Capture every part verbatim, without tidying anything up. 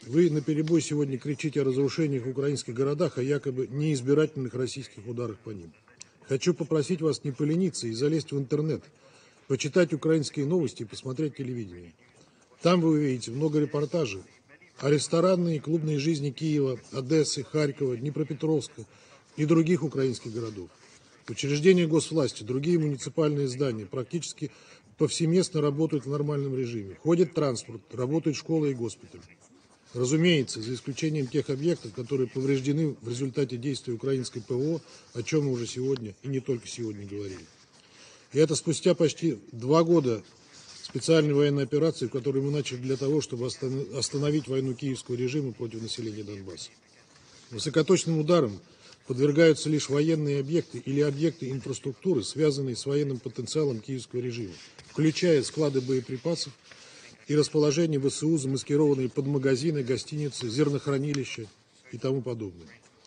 Вы наперебой сегодня кричите о разрушениях в украинских городах, о якобы неизбирательных российских ударах по ним. Хочу попросить вас не полениться и залезть в интернет, почитать украинские новости и посмотреть телевидение. Там вы увидите много репортажей о ресторанной и клубной жизни Киева, Одессы, Харькова, Днепропетровска и других украинских городов. Учреждения госвласти, другие муниципальные здания практически повсеместно работают в нормальном режиме. Ходит транспорт, работают школы и госпитали. Разумеется, за исключением тех объектов, которые повреждены в результате действий украинской ПВО, о чем мы уже сегодня и не только сегодня говорили. И это спустя почти два года специальной военной операции, которую мы начали для того, чтобы остановить войну киевского режима против населения Донбасса. Высокоточным ударом подвергаются лишь военные объекты или объекты инфраструктуры, связанные с военным потенциалом киевского режима, включая склады боеприпасов и расположение ВСУ, замаскированные под магазины, гостиницы, зернохранилища и тому подобное.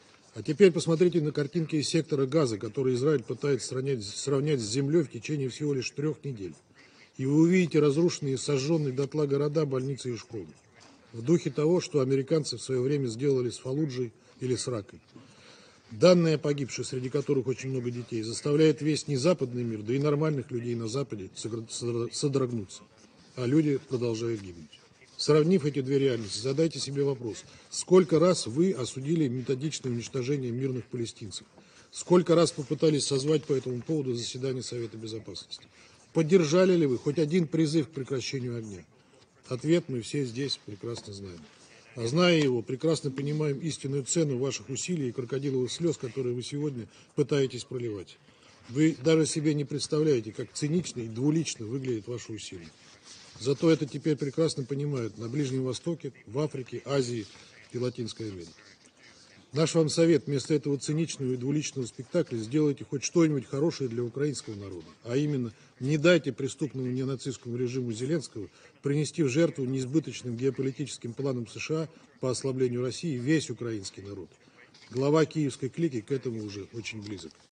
А теперь посмотрите на картинки из сектора Газа, который Израиль пытается сравнять, сравнять с землей в течение всего лишь трех недель. И вы увидите разрушенные и сожженные дотла города, больницы и школы. В духе того, что американцы в свое время сделали с Фаллуджей или с Ракой. Данные о погибших, среди которых очень много детей, заставляют весь незападный мир, да и нормальных людей на Западе содрогнуться. А люди продолжают гибнуть. Сравнив эти две реальности, задайте себе вопрос, сколько раз вы осудили методичное уничтожение мирных палестинцев? Сколько раз попытались созвать по этому поводу заседание Совета Безопасности? Поддержали ли вы хоть один призыв к прекращению огня? Ответ мы все здесь прекрасно знаем. А зная его, прекрасно понимаем истинную цену ваших усилий и крокодиловых слез, которые вы сегодня пытаетесь проливать. Вы даже себе не представляете, как цинично и двулично выглядят ваши усилия. Зато это теперь прекрасно понимают на Ближнем Востоке, в Африке, Азии и Латинской Америке. Наш вам совет: вместо этого циничного и двуличного спектакля сделайте хоть что-нибудь хорошее для украинского народа. А именно, не дайте преступному неонацистскому режиму Зеленского принести в жертву неизбыточным геополитическим планам США по ослаблению России весь украинский народ. Глава киевской клики к этому уже очень близок.